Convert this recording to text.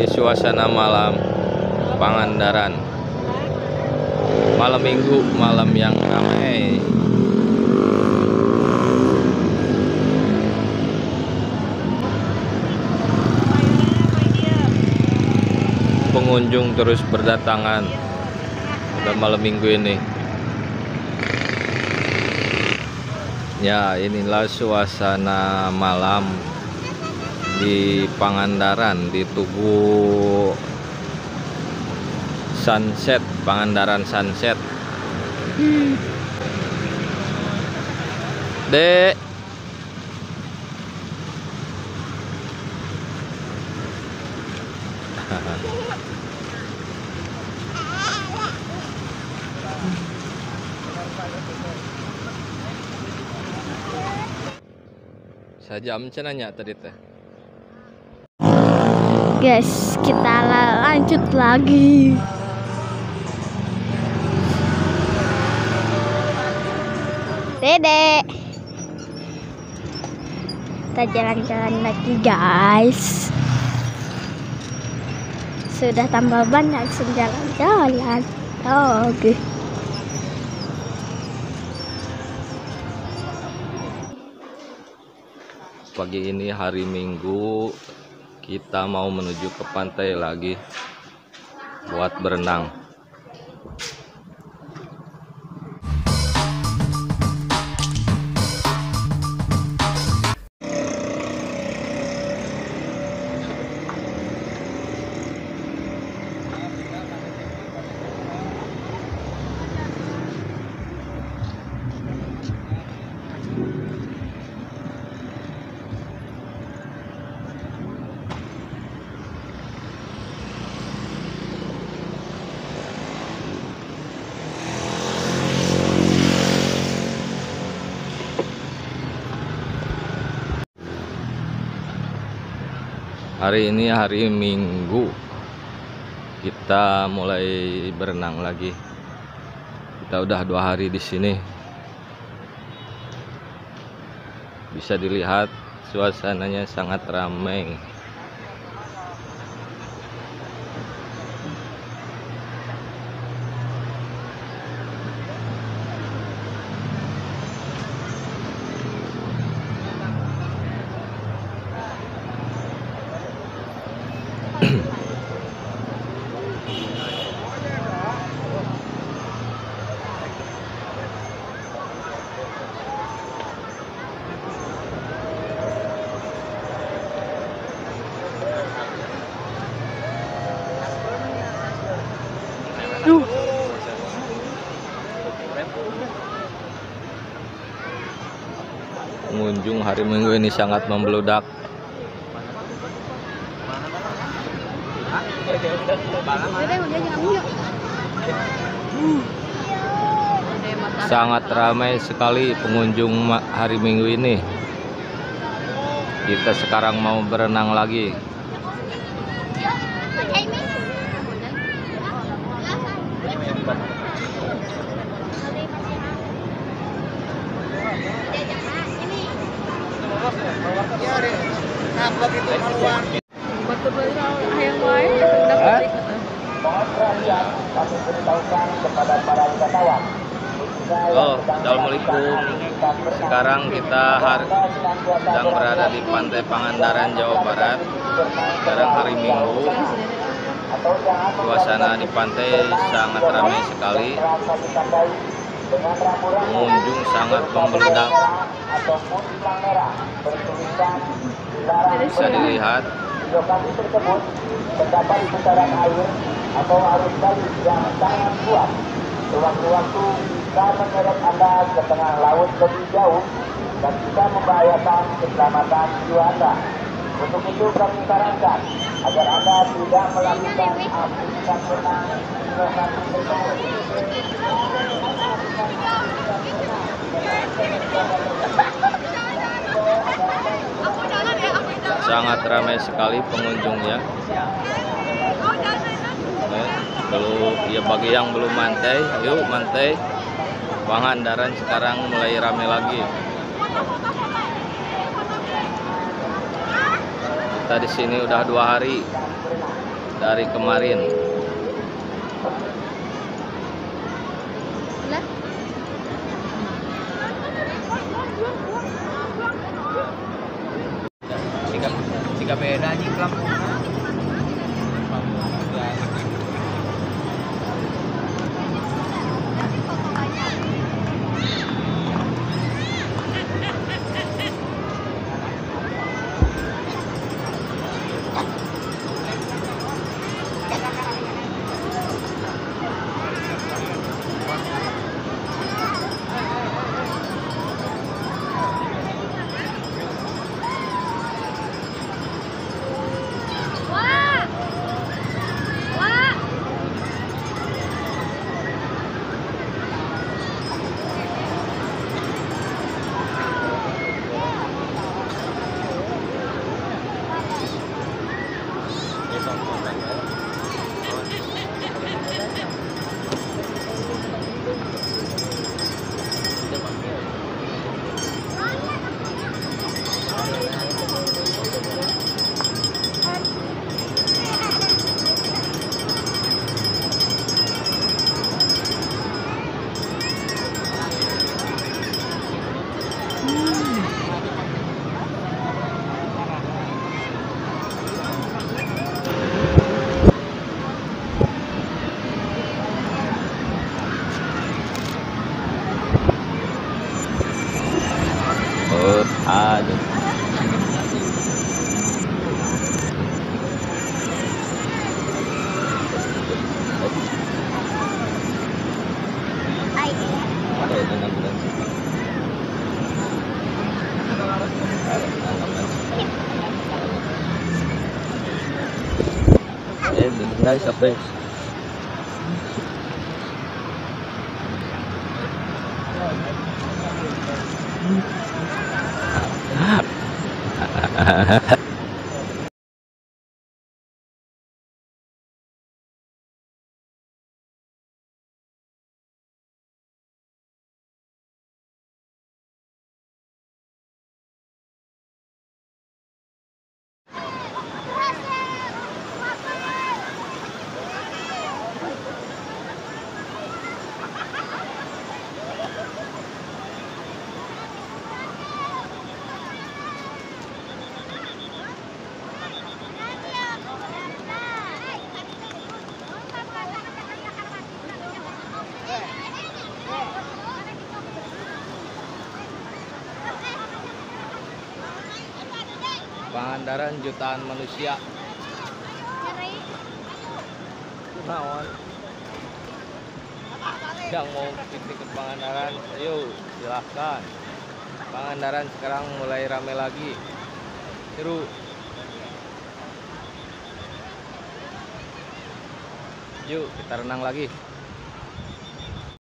Ini suasana malam Pangandaran. Malam Minggu, malam yang ramai. Pengunjung terus berdatangan pada malam Minggu ini. Ya, inilah suasana malam di Pangandaran, di Tugu Sunset, Pangandaran Sunset. Dek. Sajam cenanya tadi teh. Guys, kita lanjut lagi. Dedek, kita jalan-jalan lagi guys. Sudah tambah ban, langsung jalan-jalan. Oke. Pagi ini hari Minggu, kita mau menuju ke pantai lagi buat berenang. Hari ini hari Minggu, kita mulai berenang lagi. Kita udah 2 hari di sini. Bisa dilihat suasananya sangat ramai. Pengunjung hari Minggu ini sangat membeludak. Sangat ramai sekali pengunjung hari Minggu ini. Kita sekarang mau berenang lagi. Assalamualaikum. Sekarang kita sedang berada di Pantai Pangandaran, Jawa Barat. Sekarang hari Minggu. Suasana di pantai sangat ramai sekali. Pengunjung sangat membeludak. Bisa dilihat. Lokasi tersebut terdapat putaran air atau arus balik yang sangat kuat. Sewaktu-waktu bisa menyeret Anda ke tengah laut lebih jauh dan bisa membahayakan keselamatan jiwa Anda. Untuk itu kami sarankan agar Anda tidak melakukan aktivitas renang di lokasi tersebut. Sangat ramai sekali pengunjungnya. Bagi yang belum mantai, yuk mantai Pangandaran sekarang mulai ramai lagi. Kita di sini udah 2 hari. dari kemarin. Jika beda di Lampung. Aduh. Ada yang ambulans. Guys, apa? Pangandaran jutaan manusia. Naon? Yang mau piknik ke Pangandaran, ayo silahkan. Pangandaran sekarang mulai rame lagi. Seru. Yuk kita renang lagi.